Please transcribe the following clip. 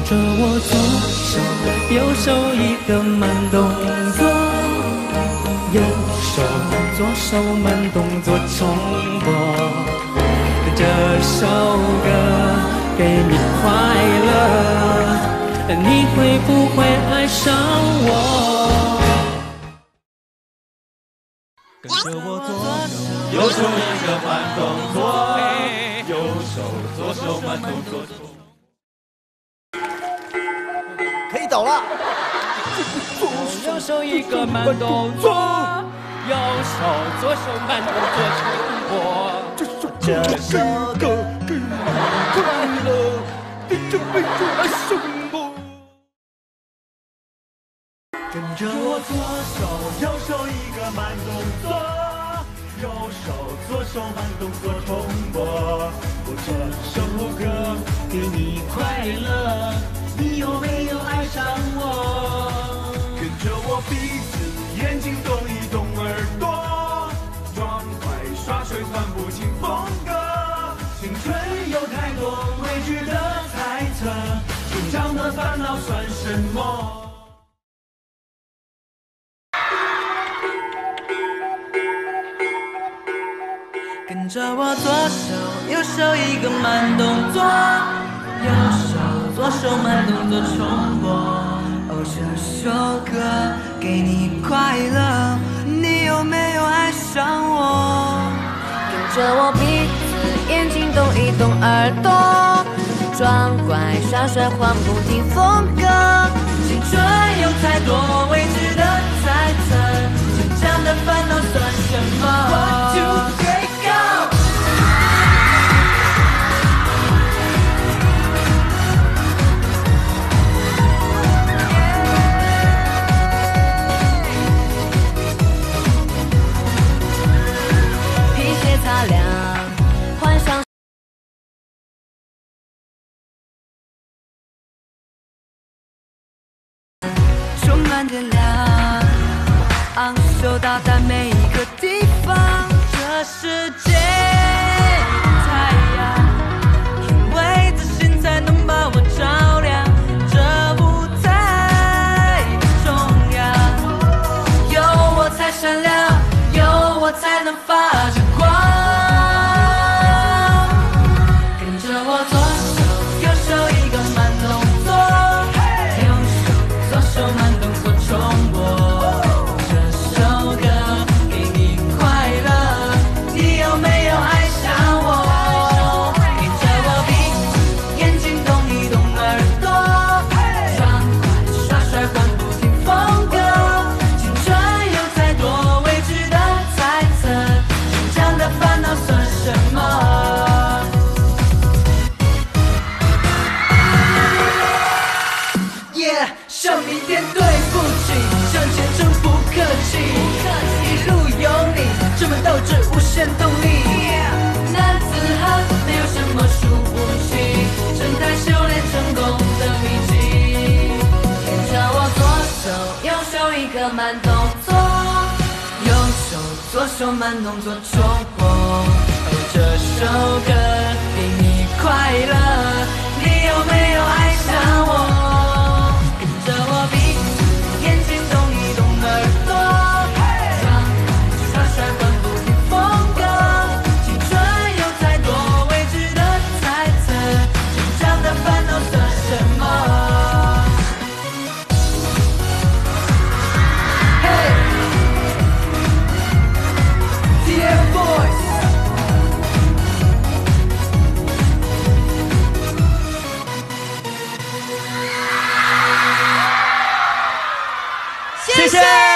着我左手右手一个慢动作，右手左手慢动作重播。这首歌给你快乐，你会不会爱上我？跟着我左手右手一个慢动作，右手左手慢动作。 可以走了。 右手一个慢动作，右手左手慢动作重播。 这首歌给你快乐，你就会爱上我。跟着我左手右手一个慢动作，右手左手慢动作重播。这首歌给你快乐，你有没有爱上我？跟着我鼻子眼睛动一动耳朵，爽快耍帅换不清风格。青春有太多未知的猜测，成长的烦恼算什么？ 跟着我左手右手一个慢动作，右手左手慢动作重播。哦，这首歌给你快乐，你有没有爱上我？ 跟着我鼻子眼睛动一动耳朵，装乖耍帅换不停风格。 青春有太多未知的猜测，成长的烦恼算什么？1 2 3 go！ 擦亮，换上充满电量，昂首到达每一个地方。这世界太阳，因为自信才能把我照亮。这舞台重要，有我才闪亮，有我才能发着光。向明天对不起，向前程不客气，一路有你，这么斗志无限动力。男子汉没有什么输不起，正在修炼成功的秘籍。 跟着我左手右手一个慢动作， 右手左手慢动作重播。哦，这首歌给你快乐，你有没有爱上我？谢谢。